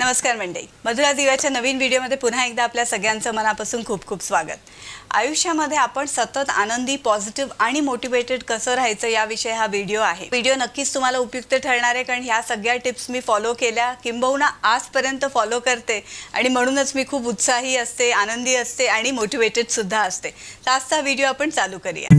नमस्कार मंडळी, मधुरा दिव्याच्या नवीन व्हिडिओमध्ये पुन्हा एकदा आपल्या सगळ्यांचं मनापासून खूप खूप स्वागत। आयुष्यामध्ये आपण सतत आनंदी, पॉझिटिव्ह आणि मोटिवेटेड कसं राहायचं याविषयी हा व्हिडिओ आहे। व्हिडिओ नक्कीच तुम्हाला उपयुक्त ठरणार आहे, कारण ह्या सगळ्या टिप्स मी फॉलो केल्या, किंबहुना आजपर्यंत फॉलो करते आणि म्हणूनच मी खूप उत्साही असते, आनंदी असते आणि मोटिवेटेड सुद्धा असते। तर आजचा व्हिडिओ आपण चालू करूया।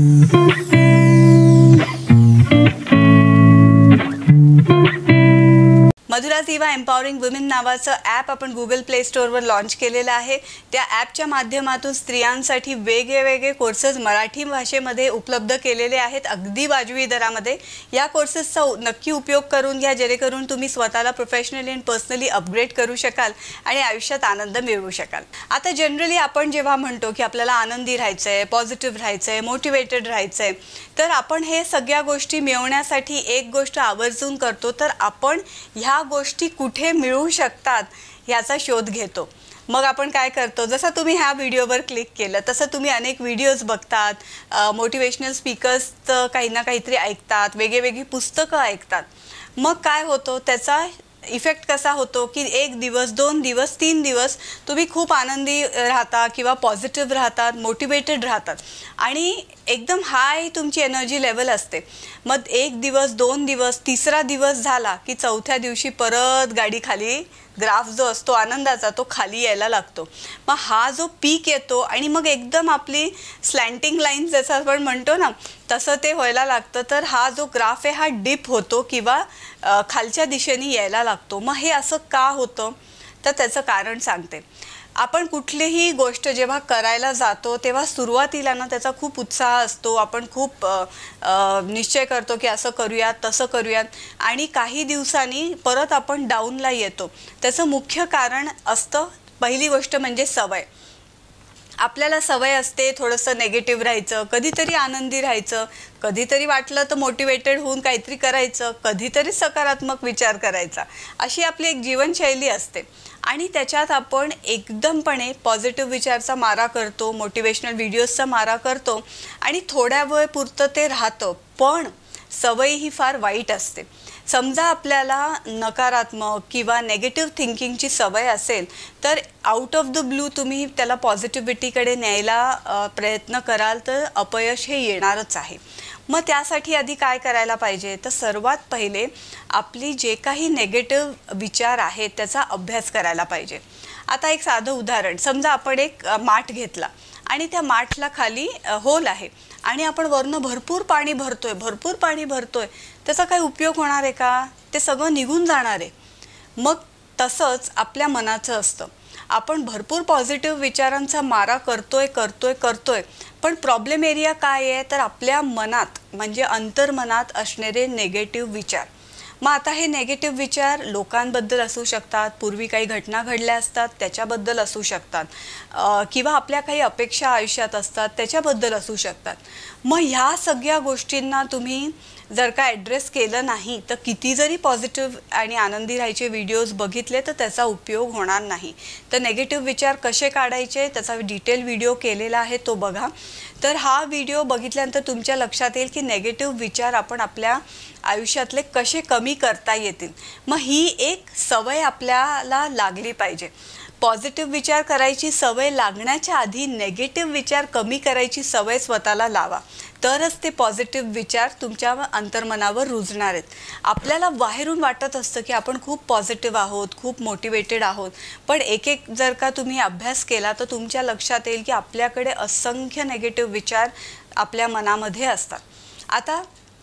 मधुरा दिवा एम्पॉवरिंग वुमेन नावाचं ॲप आपण गुगल प्ले स्टोअरवर लॉन्च केलेलं आहे। त्या ॲपच्या माध्यमातून स्त्रियांसाठी वेगवेगळे कोर्सेस मराठी भाषेमध्ये उपलब्ध केलेले आहेत, अगदी वाजवी दरामध्ये। या कोर्सेसचा नक्की उपयोग करून घ्या, जेणेकरून तुम्ही स्वतःला प्रोफेशनली आणि पर्सनली अपग्रेड करू शकाल आणि आयुष्यात आनंद मिळवू शकाल। आता जनरली आपण जेव्हा म्हणतो की आपल्याला आनंदी राहायचं आहे, पॉझिटिव्ह राहायचं आहे, मोटिवेटेड राहायचं आहे, तर आपण हे सगळ्या गोष्टी मिळवण्यासाठी एक गोष्ट आवर्जून करतो, तर आपण ह्या गोष्टी कुठे मिळू शकतात याचा शोध घेतो। मग आपण काय करतो, जसं तुम्ही ह्या व्हिडिओवर क्लिक केलं तसं तुम्ही अनेक व्हिडिओज बघतात, मोटिवेशनल स्पीकर्सचं काही ना काहीतरी ऐकतात, वेगवेगळी पुस्तकं ऐकतात। मग काय होतं, त्याचा इफेक्ट कसा होतो की एक दिवस, 2 दिवस, 3 दिवस तुम्ही खूप आनंदी राहता किंवा पॉझिटिव्ह राहतात, मोटिवेटेड राहतात आणि एकदम हाय तुमची एनर्जी लेवल असते। मग एक दिवस, 2 दिवस, तिसरा दिवस झाला की चौथ्या दिवशी परत गाडी खाली, ग्राफ जो असतो आनंदाचा तो खाली यायला लागतो। मग हा जो पीक येतो आणि मग एकदम आपली स्लँटिंग लाईन जसं आपण म्हणतो ना, तसं ते व्हायला लागतं। तर हा जो ग्राफ आहे हा डिप होतो किंवा खालच्या दिशेने यायला लागतो। मग हे असं का होतं, तर त्याचं कारण सांगते। आपण कुठलीही गोष्ट जेव्हा करायला जातो तेव्हा सुरुवातीला ना त्याचा खूप उत्साह असतो, आपण खूप निश्चय करतो की असं करूयात, तसं करूयात, आणि काही दिवसांनी परत आपण डाऊनला येतो। त्याचं मुख्य कारण असतं, पहिली गोष्ट म्हणजे सवय। आपल्याला सवय असते थोडंसं नेगेटिव्ह राहायचं, कधीतरी आनंदी राहायचं, कधीतरी वाटलं तर मोटिवेटेड होऊन काहीतरी करायचं, कधीतरी सकारात्मक विचार करायचा, अशी आपली एक जीवनशैली असते। आणि त्याच्यात आपण एकदमपणे पॉझिटिव्ह विचारचा मारा करतो, मोटिवेशनल व्हिडिओजचा मारा करतो आणि थोड्या वेळ पुरतं ते राहतं, पण सवय ही फार वाईट असते। समजा आपल्याला नकारात्मक किंवा नेगेटिव्ह थिंकिंगची सवय असेल, तर आउट ऑफ द ब्लू तुम्ही त्याला पॉझिटिव्हिटीकडे न्यायला प्रयत्न कराल तर अपयश हे येणारच आहे। मग त्यासाठी आधी काय करायला पाहिजे, तर सर्वात पहिले आपली जे काही नेगेटिव्ह विचार आहेत त्याचा अभ्यास करायला पाहिजे। आता एक साधं उदाहरण, समजा आपण एक माठ घेतला आणि त्या माठला खाली होल आहे आणि आपण वरनं भरपूर पाणी भरतोय, त्याचा काही उपयोग होणार आहे का? ते सगळं निघून जाणार आहे। मग तसंच आपल्या मनाचं असतं, आपण भरपूर पॉझिटिव्ह विचारांचा मारा करतोय, पण प्रॉब्लेम एरिया काय आहे, तर आपल्या मनात म्हणजे अंतर्मनात असणारे नेगेटिव्ह विचार। मग आता हे नेगेटिव्ह विचार लोकांबद्दल असू शकतात, पूर्वी काही घटना घडल्या असतात त्याच्याबद्दल असू शकतात, किंवा आपल्या काही अपेक्षा आयुष्यात असतात त्याच्याबद्दल असू शकतात। मग ह्या सगळ्या गोष्टींना तुम्ही जर का ॲड्रेस केलं नाही, तर किती जरी पॉझिटिव्ह आणि आनंदी राहायचे व्हिडिओज बघितले तर त्याचा उपयोग होणार नाही। तर नेगेटिव्ह विचार कसे काढायचे त्याचा डिटेल व्हिडिओ केलेला आहे, तो बघा। तर हा व्हिडिओ बघितल्यानंतर तुमच्या लक्षात येईल की नेगेटिव्ह विचार आपण आपल्या आयुष्यातले कसे कमी करता येतील। मग ही एक सवय आपल्याला लागली पाहिजे। पॉझिटिव्ह विचार करायची सवय लागण्याच्या आधी नेगेटिव्ह विचार कमी करायची सवय स्वतःला लावा, तरच ते पॉझिटिव्ह विचार तुमच्या अंतर्मनावर रुजणार आहेत। आपल्याला बाहेरून वाटत असतं की आपण खूप पॉझिटिव्ह आहोत, खूप मोटिवेटेड आहोत, पण एक जर का तुम्ही अभ्यास केला तर तुमच्या लक्षात येईल की आपल्याकडे असंख्य नेगेटिव्ह विचार आपल्या मनामध्ये असतात। आता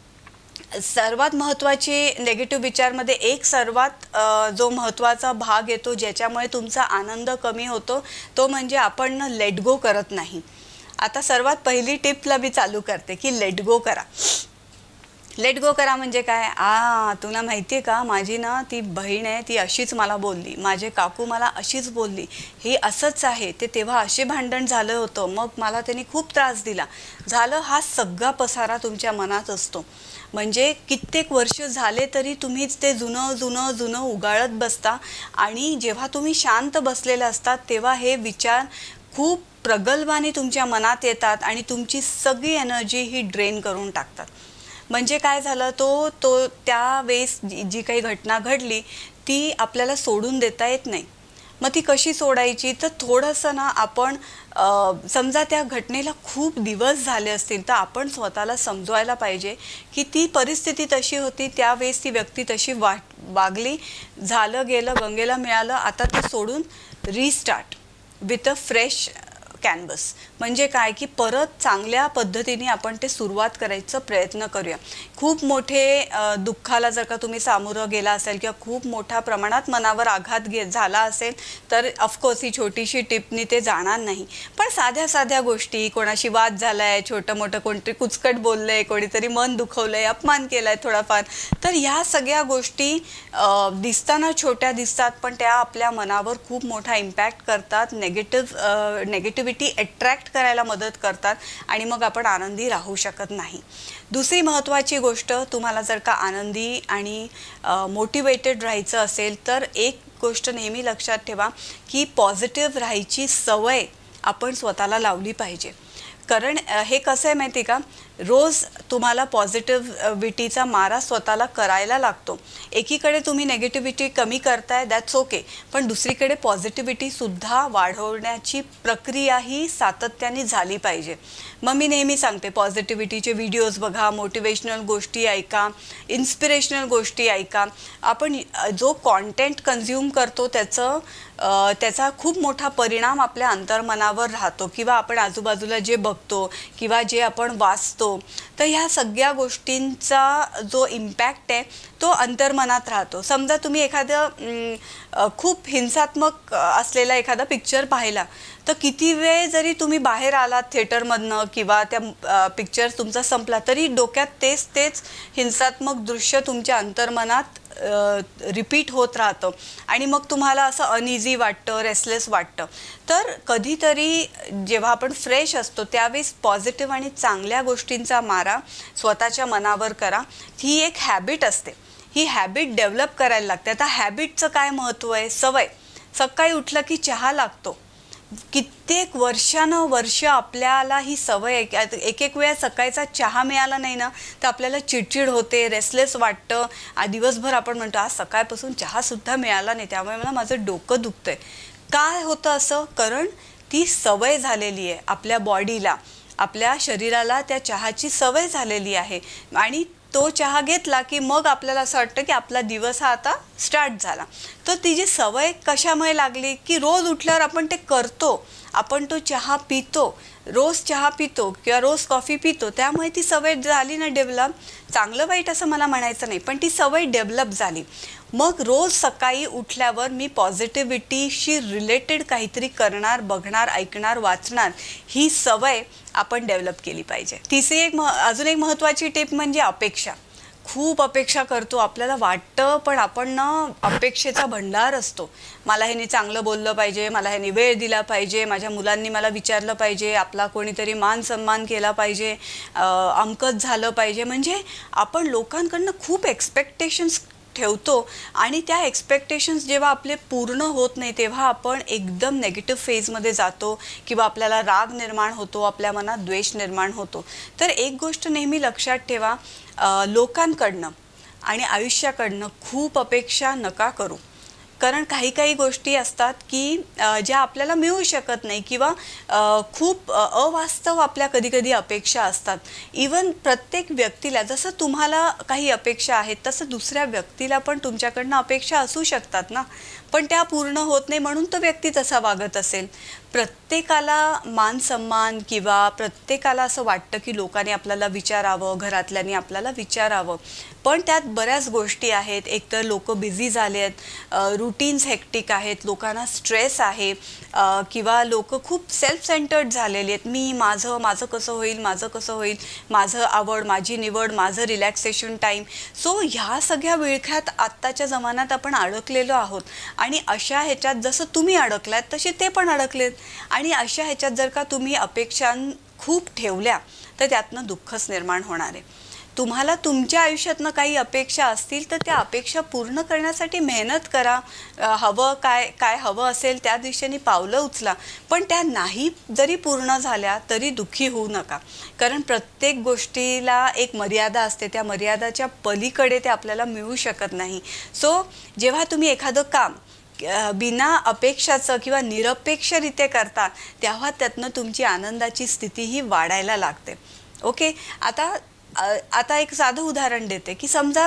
सर्वात महत्त्वाची नेगेटिव्ह विचारमध्ये एक सर्वात जो महत्त्वाचा भाग येतो ज्याच्यामुळे तुमचा आनंद कमी होतो, तो म्हणजे आपण लेट गो करत नाही। आता सर्वात पहिली टिपला मी चालू करते की लेट गो करा। लेट गो करा म्हणजे काय, तुला माहिती आहे का, माझी ना ती बहीण आहे, ती अशीच मला बोलली, माझे काकू मला अशीच बोलली, हे असंच आहे, ते तेव्हा असे भांडण झालं होतं, मग मला त्यांनी खूप त्रास दिला, हा सगळा पसारा तुमच्या मनात असतो। म्हणजे कित्येक वर्ष झाले तरी तुम्ही ते जुनं उगाळत बसता, आणि जेव्हा तुम्ही शांत बसलेले असतात तेव्हा हे विचार खूप प्रगल्भाने तुमच्या मनात येतात आणि तुमची सगळी एनर्जी ही ड्रेन करून टाकतात। म्हणजे काय झालं, तो त्यावेळेस जी काही घटना घडली ती आपल्याला सोडून देता येत नाही. मग ती कशी सोडायची? तर थोडंसं ना आपण समजा त्या घटनेला खूप दिवस झाले असतील तर आपण स्वतःला समजवायला पाहिजे की ती परिस्थिती तशी होती, त्यावेळेस ती व्यक्ती तशी वागली, झालं गेलं, गंगेला मिळालं, आता ते सोडून restart with a fresh canvas. म्हणजे काय की परत चांगल्या पद्धतीने आपण ते सुरुवात करायचा प्रयत्न करूया. खूप मोठे दुःखाला जर का तुम्ही सामोरं गेला असेल किंवा खूप मोठ्या प्रमाणात मनावर आघात झाला असेल तर ऑफकोर्स ही छोटीशी टिपनी ते जाणार नाही. पण साध्या साध्या गोष्टी, कोणाशी वाद झालाय, छोटं मोठं कोणतरी कुचकट बोललंय, कोणीतरी मन दुखवलंय, अपमान केलाय थोडाफार, तर ह्या सगळ्या गोष्टी दिसताना छोट्या दिसतात पण त्या आपल्या मनावर खूप मोठा इम्पॅक्ट करतात, नेगेटिव्हिटी अट्रॅक्ट करायला मदत करतात आणि मग आपण आनंदी राहू शकत नाही. दुसरी महत्त्वाची गोष्ट, तुम्हाला जर का आनंदी आणि मोटिवेटेड राहायचं असेल तर एक गोष्ट नेहमी लक्षात ठेवा की पॉझिटिव्ह राहायची सवय आपण स्वतःला लावली पाहिजे. कारण हे कसं आहे माहिती का, रोज तुम्हाला पॉझिटिव्हिटीचा मारा स्वतःला करायला लागतो. एकीकडे तुम्ही नेगेटिव्हिटी कमी करताय, दॅट्स ओके, पण दुसरीकडे पॉझिटिव्हिटीसुद्धा वाढवण्याची प्रक्रिया ही सातत्याने झाली पाहिजे. मग मी नेहमी सांगते पॉझिटिव्हिटीचे व्हिडिओज बघा, मोटिवेशनल गोष्टी ऐका, इन्स्पिरेशनल गोष्टी ऐका. आपण जो कॉन्टेंट कन्झ्युम करतो त्याचा खूप मोठा परिणाम आपल्या अंतर्मनावर राहतो किंवा आपण आजूबाजूला जे बघतो किंवा जे आपण वाचतो तर ह्या सगळ्या गोष्टींचा जो इम्पॅक्ट आहे तो अंतर्मनात राहतो. समजा तुम्ही एखादं खूप हिंसात्मक असलेला एखादा पिक्चर पाहिला तर किती वेळ जरी तुम्ही बाहेर आलात थिएटरमधनं किंवा त्या पिक्चर तुमचा संपला तरी डोक्यात तेच हिंसात्मक दृश्य तुमच्या अंतर्मनात रिपीट होत राहतं आणि मग तुम्हाला असं अनइझी वाटतं, रेस्टलेस वाटतं. तर कधीतरी जेव्हा आपण फ्रेश असतो त्यावेळेस पॉझिटिव्ह आणि चांगल्या गोष्टींचा मारा स्वतःच्या मनावर करा. ही एक हॅबिट असते, ही हॅबिट डेव्हलप करायला लागते. आता हॅबिटचं काय महत्त्व आहे? सवय. सकाळी उठलं की चहा लागतो. कित्येक वर्ष आपल्याला ही सवय आहे. एक वेळा सकाळचा चहा मिळाला नाही ना तर आपल्याला चिडचिड होते, रेस्टलेस वाटतं. दिवसभर आपण म्हणतो आज सकाळपासून चहासुद्धा मिळाला नाही त्यामुळे मला माझं डोकं दुखतंय. काय होतं असं? कारण ती सवय झालेली आहे आपल्या बॉडीला, आपल्या शरीराला त्या चहाची सवय झालेली आहे आणि तो चहा घेतला की मग आपल्याला असं वाटतं की आपला दिवस हा आता स्टार्ट झाला. तर ती जी सवय कशामुळे लागली की रोज उठल्यावर आपण ते करतो, आपण तो चहा पितो, रोज चहा पितो किंवा रोज कॉफी पितो, त्यामुळे ती सवय झाली ना डेव्हलप. चांगलं वाईट असं मला म्हणायचं नाही पण ती सवय डेव्हलप झाली. मग रोज सकाळी उठल्यावर मी पॉझिटिव्हिटीशी रिलेटेड काहीतरी करणार, बघणार, ऐकणार, वाचणार, ही सवय आपण डेव्हलप केली पाहिजे. तिसरी अजून एक महत्त्वाची टिप म्हणजे अपेक्षा. खूप अपेक्षा करतो, आपल्याला वाटतं पण आपण ना अपेक्षेचा भंडार असतो. मला ह्यानी चांगलं बोललं पाहिजे, मला ह्यानी वेळ दिला पाहिजे, माझ्या मुलांनी मला विचारलं पाहिजे, आपला कोणीतरी मान सन्मान केला पाहिजे, अमकच झालं पाहिजे. म्हणजे आपण लोकांकडनं खूप एक्सपेक्टेशन्स ठेवतो आणि त्या एक्सपेक्टेशन्स जेव्हा आपले पूर्ण होत नाही तेव्हा आपण एकदम नेगेटिव्ह फेजमध्ये जातो किंवा आपल्याला राग निर्माण होतो, आपल्या मनात द्वेष निर्माण होतो. तर एक गोष्ट नेहमी लक्षात ठेवा, लोकांकडनं आणि आयुष्याकडनं खूप अपेक्षा नका करू. कारण काही गोष्टी असतात की ज्या आपल्याला मिळू शकत नाही किंवा खूप अवास्तव आपल्या कधी अपेक्षा असतात. इवन प्रत्येक व्यक्तीला जसं तुम्हाला काही अपेक्षा आहेत तसं दुसऱ्या व्यक्तीला पण तुमच्याकडनं अपेक्षा असू शकतात ना, पण त्या पूर्ण होत नाही म्हणून तो व्यक्ती तसा वागत असेल. प्रत्येकाला मान सन्मान किंवा प्रत्येकाला असं वाटतं की लोकांनी आपल्याला विचारावं, घरातल्यांनी आपल्याला विचारावं, पण त्यात बऱ्याच गोष्टी आहेत. एकतर लोक बिझी झाले आहेत, रुटीन्स हेक्टिक आहेत, लोकांना स्ट्रेस आहे किंवा लोक खूप सेल्फ सेंटर्ड झालेली आहेत. माझं कसं होईल, माझं आवड, माझी निवड, माझं रिलॅक्सेशन टाईम. सो ह्या सगळ्या विळख्यात आत्ताच्या जमान्यात आपण अडकलेलो आहोत आणि अशा ह्याच्यात जसं तुम्ही अडकलात तसे ते पण अडकलेत आणि अशा ह्याच्यात जर का तुम्ही अपेक्षा खूप ठेवल्या तर त्यातनं दुःखच निर्माण होणार आहे. तुम्हाला तुमच्या आयुष्यातनं काही अपेक्षा असतील तर त्या अपेक्षा पूर्ण करण्यासाठी मेहनत करा. हवं काय हवं असेल त्या दिशेने पावलं उचला. पण त्या नाही जरी पूर्ण झाल्या तरी दुःखी होऊ नका, कारण प्रत्येक गोष्टीला एक मर्यादा असते. त्या मर्यादाच्या पलीकडे ते आपल्याला मिळू शकत नाही. सो जेव्हा तुम्ही एखादं काम बिना अपेक्षाचं किंवा निरपेक्षरित्या करता, तेव्हा त्यातनं तुमची आनंदाची स्थितीही वाढायला लागते. ओके, आता एक साधं उदाहरण देते की समजा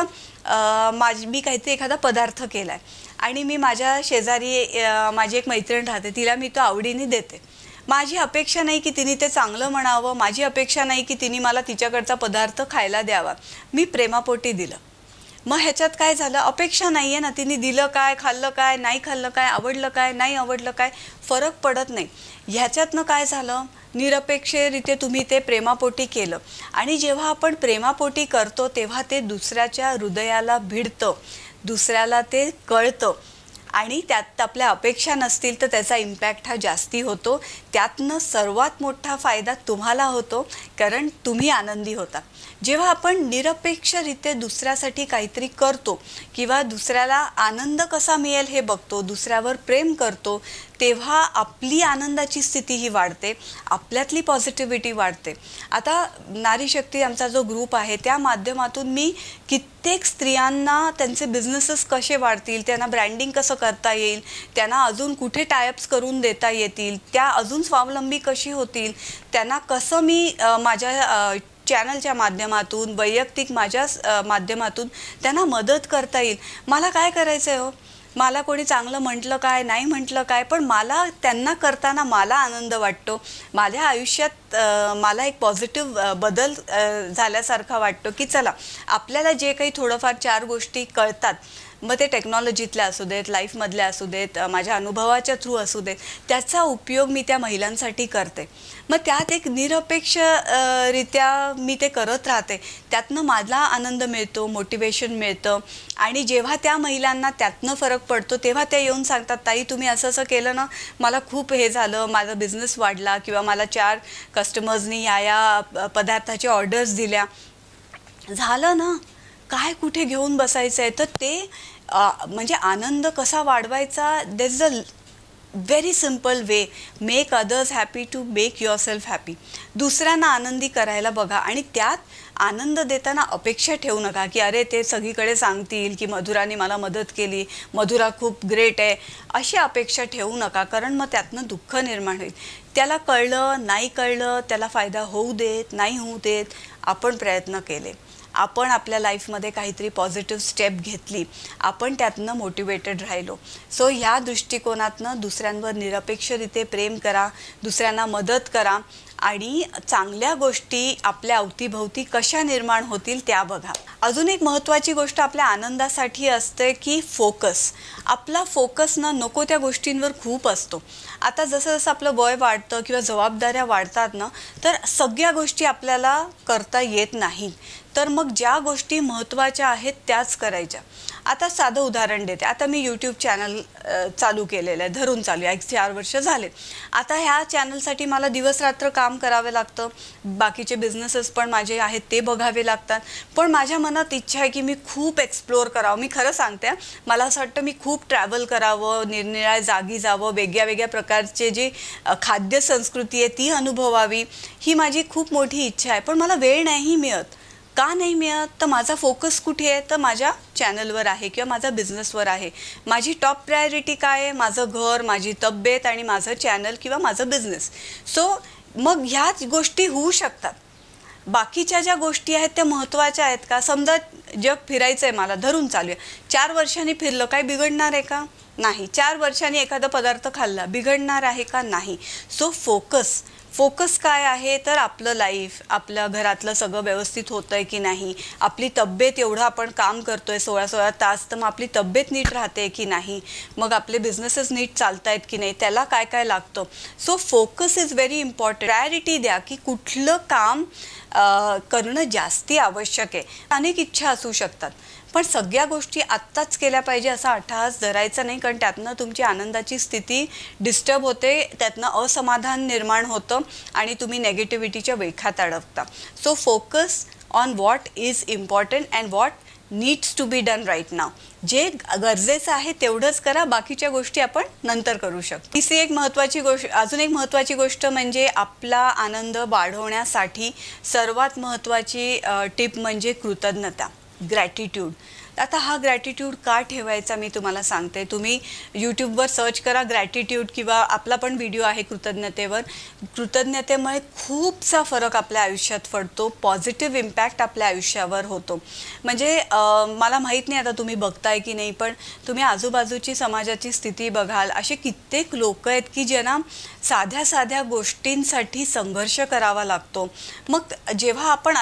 मी काहीतरी एखादा पदार्थ केला आहे आणि मी माझ्या शेजारी माझी एक मैत्रीण राहते, तिला मी तो आवडीने देते. माझी अपेक्षा नाही की तिने ते चांगलं म्हणावं, माझी अपेक्षा नाही की तिने मला तिच्याकडचा पदार्थ खायला द्यावा. मी प्रेमापोटी दिलं. मग ह्याच्यात काय झालं? अपेक्षा नाही आहे ना, तिने दिलं काय, खाल्लं काय, नाही खाल्लं काय, आवडलं काय, नाही आवडलं काय, फरक पडत नाही. ह्याच्यातनं काय झालं? निरपेक्षरित्या तुम्ही ते प्रेमापोटी केलं. आणि जेव्हा आपण प्रेमापोटी करतो तेव्हा ते दुसऱ्याच्या हृदयाला भिडतं, दुसऱ्याला ते कळतं आणि त्यात आपल्या अपेक्षा नसतील तर त्याचा इम्पॅक्ट हा जास्ती होतो. त्यातनं सर्वात मोठा फायदा तुम्हाला होतो, कारण तुम्ही आनंदी होता. जेव्हा आपण निरपेक्षरित्या दुसऱ्यासाठी काहीतरी करतो किंवा दुसऱ्याला आनंद कसा मिळेल हे बघतो, दुसऱ्यावर प्रेम करतो, तेव्हा आपली आनंदाची स्थितीही वाढते, आपल्यातली पॉझिटिव्हिटी वाढते. आता नारी शक्ती आमचा जो ग्रुप आहे त्या माध्यमातून मी कित्येक स्त्रियांना त्यांचे बिझनेसेस कसे वाढतील, त्यांना ब्रँडिंग कसं करता येईल, त्यांना अजून कुठे टायअप्स करून देता येतील, त्या अजून स्वावलंबी कशी होतील, त्यांना कसं मी माझ्या चॅनलच्या माध्यमातून, वैयक्तिक माझ्या माध्यमातून त्यांना मदत करता येईल. मला काय करायचं आहे हो? मला कोणी चांगलं म्हटलं काय, नाही म्हटलं काय, पण मला त्यांना करताना मला आनंद वाटतो. माझ्या आयुष्यात मला एक पॉझिटिव्ह बदल झाल्यासारखा वाटतो की चला, आपल्याला जे काही थोडंफार 4 गोष्टी कळतात, मग ते टेक्नॉलॉजीतल्या असू देत, लाईफमधल्या असू देत, माझ्या अनुभवाच्या थ्रू असू देत, त्याचा उपयोग मी त्या महिलांसाठी करते. मग त्यात एक निरपेक्षरित्या मी ते करत राहते. त्यातनं मला आनंद मिळतो, मोटिवेशन मिळतं. आणि जेव्हा त्या महिलांना त्यातनं फरक पडतो तेव्हा त्या येऊन सांगतात, ताई तुम्ही असं असं केलं ना, मला खूप हे झालं, माझा बिझनेस वाढला, किंवा मला 4 कस्टमर्सनी या पदार्थाचे ऑर्डर्स दिल्या. झालं ना, काय कुठे घेऊन बसायचं आहे? तर ते म्हणजे आनंद कसा वाढवायचा, there is a very simple way. Make others happy to make yourself happy. दुसऱ्यांना आनंदी करायला बघा. आणि त्यात आनंद देताना अपेक्षा ठेवू नका की अरे ते सगळीकडे सांगतील की मधुराने मला मदत केली, मधुरा खूप ग्रेट आहे, अशी अपेक्षा ठेवू नका, कारण मग त्यातनं दुःख निर्माण होईल. त्याला कळलं नाही कळलं, त्याला फायदा होऊ देत नाही होऊ देत, आपण प्रयत्न केले, आपण आपल्या लाईफमध्ये काहीतरी पॉझिटिव्ह स्टेप घेतली, आपण त्यातनं मोटिवेटेड राहिलो. सो ह्या दृष्टिकोनातनं दुसऱ्यांवर निरपेक्षरित्या प्रेम करा, दुसऱ्यांना मदत करा आणि चांगल्या गोष्टी आपल्या अवतीभोवती कशा निर्माण होतील त्या बघा. अजून एक महत्त्वाची गोष्ट आपल्या आनंदासाठी असते की फोकस. आपला फोकस ना नको त्या गोष्टींवर खूप असतो. आता जसं जसं आपलं वय वाढतं किंवा जबाबदाऱ्या वाढतात ना, तर सगळ्या गोष्टी आपल्याला करता येत नाहीत. तर मग ज्या गोष्टी महत्त्वाच्या आहेत त्याच करायच्या. आता साधं उदाहरण देते. आता मी यूट्यूब चॅनल चालू केलेलं आहे, धरून चालू आहे, 4 वर्ष झाले. आता ह्या चॅनलसाठी मला दिवस रात्र काम करावे लागतं, बाकीचे बिझनेसेस पण माझे आहेत ते बघावे लागतात. पण माझ्या मनात इच्छा आहे की मी खूप एक्सप्लोअर करावं. मी खरं सांगते, मला असं वाटतं मी खूप ट्रॅव्हल करावं, निरनिराळ्या जागी जावं, वेगळ्या वेगळ्या प्रकारचे जी खाद्य संस्कृती आहे ती अनुभवावी, ही माझी खूप मोठी इच्छा आहे. पण मला वेळ नाही मिळत. का नाही मिळत? तर माझा फोकस कुठे आहे? तर माझ्या चॅनलवर आहे किंवा माझा बिझनेसवर आहे. माझी टॉप प्रायोरिटी काय आहे? माझं घर, माझी तब्येत आणि माझं चॅनल किंवा माझं बिझनेस. सो मग ह्याच गोष्टी होऊ शकतात. बाकीच्या ज्या गोष्टी आहेत त्या महत्त्वाच्या आहेत का? समजा जग फिरायचं आहे, मला धरून चालू आहे, 4 वर्षांनी फिरलं, काय बिघडणार आहे का? नाही. 4 वर्षांनी एखादा पदार्थ खाल्ला, बिघडणार आहे का? नाही. सो फोकस काय आहे? तर आपलं लाईफ, आपल्या घरातलं सगळं व्यवस्थित होतं आहे की नाही, आपली तब्येत, एवढं आपण काम करतो आहे 16-16 तास, तर मग आपली तब्येत नीट राहते की नाही, मग आपले बिझनेसेस नीट चालत आहेत की नाही, त्याला काय काय लागतं. So focus is very important. Priority द्या की कुठलं काम करणं जास्ती आवश्यक आहे. अनेक इच्छा असू शकतात, पण सगळ्या गोष्टी आत्ताच केल्या पाहिजे असा अट्टहास धरायचा नाही, कारण त्यातनं तुमची आनंदाची स्थिती डिस्टर्ब होते, त्यातनं असमाधान निर्माण होतं आणि तुम्ही नेगेटिव्हिटीच्या वेखात अडकता. So focus on what is important and what needs to be done right now. जे गरजेचं आहे तेवढंच करा, बाकीच्या गोष्टी आपण नंतर करू शकतो. तिसरी एक महत्त्वाची गोष्ट, अजून एक महत्त्वाची गोष्ट म्हणजे आपला आनंद वाढवण्यासाठी सर्वात महत्त्वाची टिप म्हणजे कृतज्ञता, ग्रॅटिट्यूड. आता हा ग्रॅटिट्यूड का ठेवायचा मी तुम्हाला सांगते. तुम्ही यूट्यूबवर सर्च करा ग्रॅटिट्यूड, किंवा आपला पण व्हिडिओ आहे कृतज्ञतेवर. कृतज्ञतेमुळे खूपसा फरक आपल्या आयुष्यात पडतो, पॉझिटिव्ह इम्पॅक्ट आपल्या आयुष्यावर होतो. म्हणजे मला माहीत नाही आता तुम्ही बघताय की नाही, पण तुम्ही आजूबाजूची समाजाची स्थिती बघाल, असे कित्येक लोक आहेत की ज्यांना साध्या साध्या गोष्टींसाठी संघर्ष करावा लागतो. मग जेव्हा आपण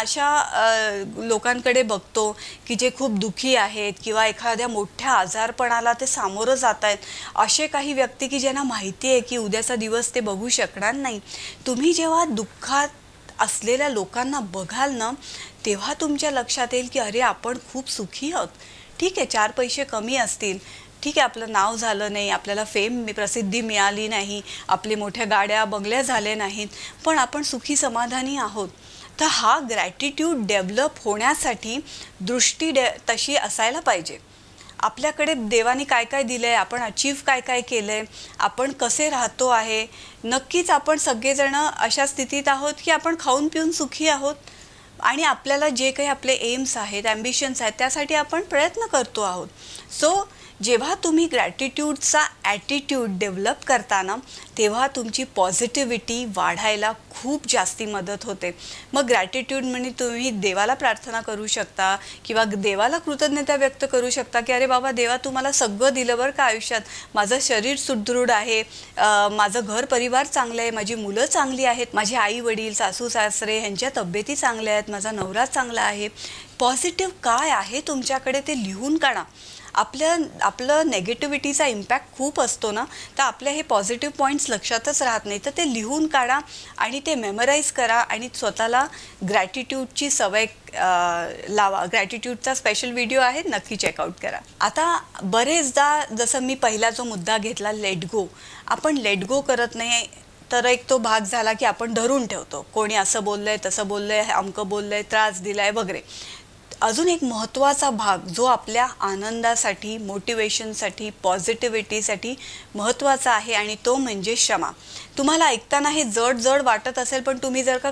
अशा लोकांकडे बघतो की जे खूप दुःखी आहेत किंवा एखाद्या मोठ्या आजारपणाला ते सामोरं जात आहेत, असे काही व्यक्ती की ज्यांना माहिती आहे की उद्याचा दिवस ते बघू शकणार नाही, तुम्ही जेव्हा दुःखात असलेल्या लोकांना बघाल ना, तेव्हा तुमच्या लक्षात येईल की अरे आपण खूप सुखी आहोत. ठीक आहे, 4 पैसे कमी असतील, ठीक आहे, आपलं नाव झालं नाही, आपल्याला प्रसिद्धी मिळाली नाही, आपली मोठ्या गाड्या बंगल्या झाले नाहीत, पण आपण सुखी समाधानी आहोत. तर हा ग्रॅटिट्यूड डेव्हलप होण्यासाठी दृष्टी तशी असायला पाहिजे. आपल्याकडे देवाने काय काय दिलं आहे, आपण अचीव काय काय केलं आहे, आपण कसे राहतो आहे. नक्कीच आपण सगळेजण अशा स्थितीत आहोत की आपण खाऊन पिऊन सुखी आहोत आणि आपल्याला जे काही आपले एम्स आहेत, ॲम्बिशन्स आहेत, त्यासाठी आपण प्रयत्न करतो आहोत. सो जेव्हा तुम्ही ग्रॅटिट्यूडचा ॲटिट्यूड डेव्हलप करताना, तेव्हा तुमची पॉझिटिव्हिटी वाढायला खूप जास्ती मदत होते. मग ग्रॅटिट्यूड म्हणजे तुम्ही देवाला प्रार्थना करू शकता किंवा देवाला कृतज्ञता व्यक्त करू शकता की अरे बाबा देवा, तू मला सगळं दिलं बरं का आयुष्यात. माझं शरीर सुदृढ आहे, माझं घर परिवार चांगलं आहे, माझी मुलं चांगली आहेत, माझे आई वडील, सासू सासरे ह्यांच्या तब्येती चांगल्या आहेत, माझा नवरा चांगला आहे. पॉझिटिव्ह काय आहे तुमच्याकडे ते लिहून काढा. आपलं नेगेटिव्हिटीचा इम्पॅक्ट खूप असतो ना, तर आपल्या हे पॉझिटिव्ह पॉईंट्स लक्षातच राहत नाही. तर ते लिहून काढा आणि ते मेमराईज करा आणि स्वतःला ग्रॅटिट्यूडची सवय लावा. ग्रॅटिट्यूडचा स्पेशल व्हिडिओ आहे, नक्की चेकआउट करा. आता बरेचदा जसं मी पहिला जो मुद्दा घेतला लेट गो, आपण लेट गो करत नाही. तर एक तो भाग झाला की आपण धरून ठेवतो, कोणी असं बोललंय, तसं बोललंय, अमकं बोललंय, त्रास दिलाय वगैरे. अजून एक महत्त्वाचा भाग जो आपल्या आनंदासाठी, मोटिवेशनसाठी, पॉझिटिव्हिटीसाठी महत्त्वाचा आहे आणि तो म्हणजे क्षमा. तुम्हाला ऐकताना हे जड जड वाटत असेल, पण तुम्ही जर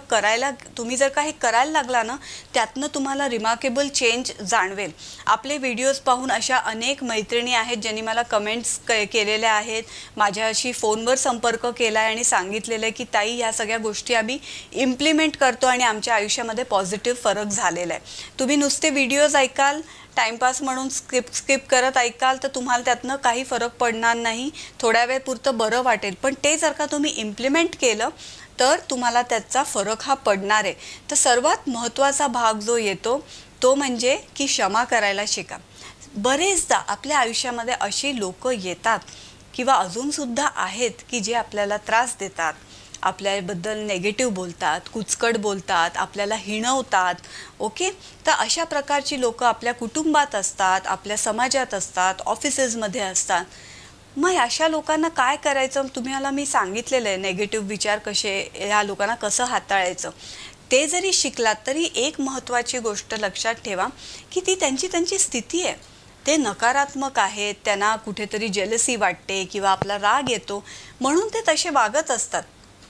का हे करायला लागला ना, त्यातनं तुम्हाला रिमार्केबल चेंज जाणवेल. आपले व्हिडिओज पाहून अशा अनेक मैत्रिणी आहेत ज्यांनी मला कमेंट्स केलेल्या आहेत, माझ्याशी फोनवर संपर्क केला आहे आणि सांगितलेलं आहे की ताई, ह्या सगळ्या गोष्टी आम्ही इम्प्लिमेंट करतो आणि आमच्या आयुष्यामध्ये पॉझिटिव्ह फरक झालेला आहे. तुम्ही नुसते व्हिडिओज ऐकाल, टाईमपास म्हणून स्किप करत ऐकाल, तर तुम्हाला त्यातनं काही फरक पडणार नाही. थोड्या वेळपुरतं बरं वाटेल, पण ते जर का तुम्ही इम्प्लिमेंट केलं तर तुम्हाला त्याचा फरक हा पडणार आहे. तर सर्वात महत्त्वाचा भाग जो येतो तो म्हणजे की क्षमा करायला शिका. बरेचदा आपल्या आयुष्यामध्ये अशी लोक येतात किंवा अजूनसुद्धा आहेत की जे आपल्याला त्रास देतात, आपल्याबद्दल नेगेटिव्ह बोलतात, कुचकट बोलतात, आपल्याला हिणवतात. ओके, तर अशा प्रकारची लोक आपल्या कुटुंबात असतात, आपल्या समाजात असतात, ऑफिसेसमध्ये असतात. मग अशा लोकांना काय करायचं, तुम्हाला मी सांगितलेलं आहे नेगेटिव्ह विचार कसे, ह्या लोकांना कसं हाताळायचं. ते जरी शिकलात तरी एक महत्त्वाची गोष्ट लक्षात ठेवा की ती त्यांची स्थिती आहे. ते नकारात्मक आहेत, त्यांना कुठेतरी जेलसी वाटते किंवा आपला राग येतो, म्हणून ते तसे वागत असतात.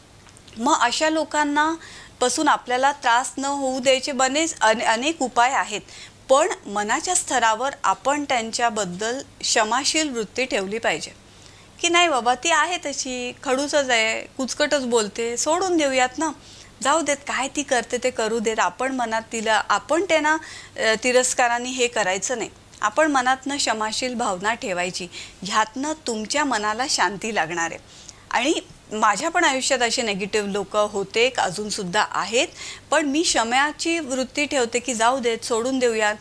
मग अशा लोकांना पासून आपल्याला त्रास न होऊ द्यायचे अनेक उपाय आहेत, पण मनाच्या स्तरावर आपण त्यांच्याबद्दल क्षमाशील वृत्ती ठेवली पाहिजे की नाही बाबा, ती आहे तशी, खडूसच आहे, कुचकटच बोलते, सोडून देऊयात ना, जाऊ देत, काय ती करते ते करू देत. आपण मनात आपण त्यांना तिरस्काराने हे करायचं नाही. आपण मनातनं क्षमाशील भावना ठेवायची. ह्यातनं तुमच्या मनाला शांती लागणार आहे. आणि माझ्या पण आयुष्यात असे नेगेटिव्ह लोक होते, अजूनसुद्धा आहेत, पण मी क्षम्याची वृत्ती ठेवते की जाऊ देत, सोडून देऊयात.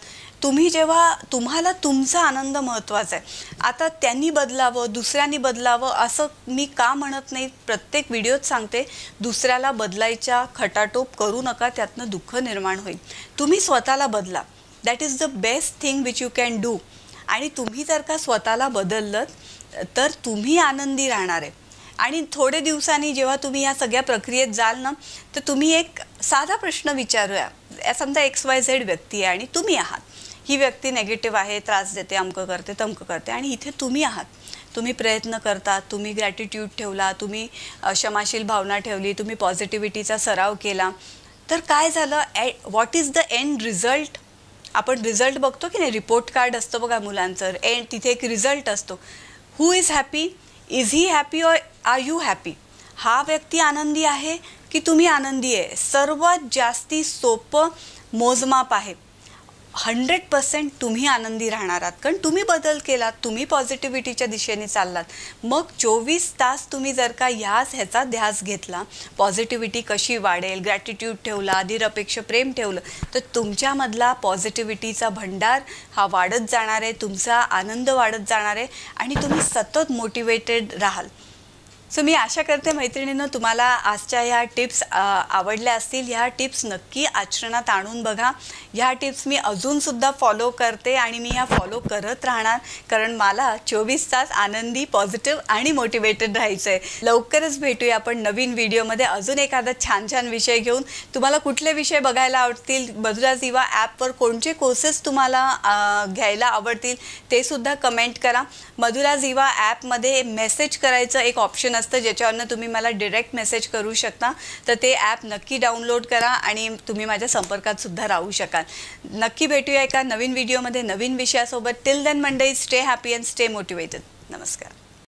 तुम्हाला तुमचा आनंद महत्त्वाचा आहे. आता त्यांनी बदलावं, दुसऱ्यांनी बदलावं असं मी का म्हणत नाही, प्रत्येक व्हिडिओत सांगते, दुसऱ्याला बदलायच्या खटाटोप करू नका, त्यातनं दुःख निर्माण होईल. तुम्ही स्वतःला बदला. That is the best thing which you can do. आणि तुम्ही जर का स्वतःला बदललं तर तुम्ही आनंदी राहणार आहे. आणि थोडे दिवसांनी जेव्हा तुम्ही या सगळ्या प्रक्रियेत जाल ना, तर तुम्ही एक साधा प्रश्न समजा XYZ व्यक्ती आहे आणि तुम्ही आहात, ही व्यक्ती नेगेटिव्ह आहे, त्रास देते, अमकं करते, तमकं करते, आणि इथे तुम्ही आहात, तुम्ही प्रयत्न करता, तुम्ही ग्रॅटिट्यूड ठेवला, तुम्ही क्षमाशील भावना ठेवली, तुम्ही पॉझिटिव्हिटीचा सराव केला, तर काय झालं, what is the end result? आपण रिझल्ट बघतो की नाही, रिपोर्ट कार्ड असतं बघा मुलांचं, एंड तिथे एक रिझल्ट असतो. Who is happy? Is he happy or are you happy? हा व्यक्ती आनंदी आहे की तुम्ही आनंदी आहे? सर्वात जास्ती सोपं मोजमाप आहे. 100% तुम्ही आनंदी राहणार आहात, कारण तुम्ही बदल केलात, तुम्ही पॉझिटिव्हिटीच्या दिशेने चाललात. मग 24 तास तुम्ही जर का ह्याचा ध्यास घेतला, पॉझिटिव्हिटी कशी वाढेल, ग्रॅटिट्यूड ठेवला, निरपेक्ष प्रेम ठेवलं, तर तुमच्यामधला पॉझिटिव्हिटीचा भंडार हा वाढत जाणार आहे, तुमचा आनंद वाढत जाणार आहे आणि तुम्ही सतत मोटिवेटेड राहाल. सो मी आशा करते मैत्रिणींनो, तुम्हाला आजच्या ह्या टिप्स आवडल्या असतील. ह्या टिप्स नक्की आचरणात आणून बघा. ह्या टिप्स मी अजूनसुद्धा फॉलो करते आणि मी ह्या फॉलो करत राहणार, कारण मला 24 तास आनंदी, पॉझिटिव्ह आणि मोटिवेटेड राहायचं आहे. लवकरच भेटूया आपण नवीन व्हिडिओमध्ये अजून एखादा छान छान विषय घेऊन. तुम्हाला कुठले विषय बघायला आवडतील, मधुरा झिवा ॲपवर कोणते कोर्सेस तुम्हाला घ्यायला आवडतील ते सुद्धा कमेंट करा. मधुरा झिवा ॲपमध्ये मेसेज करायचं एक ऑप्शन असतं, ज्याच्यावरनं तुम्ही मला डायरेक्ट मेसेज करू शकता. तर ते ॲप नक्की डाउनलोड करा आणि तुम्ही माझ्या संपर्कात सुद्धा राहू शकाल. नक्की भेटूया एका नवीन व्हिडिओमध्ये नवीन विषयासोबत. Till then Monday, stay happy and stay motivated. नमस्कार.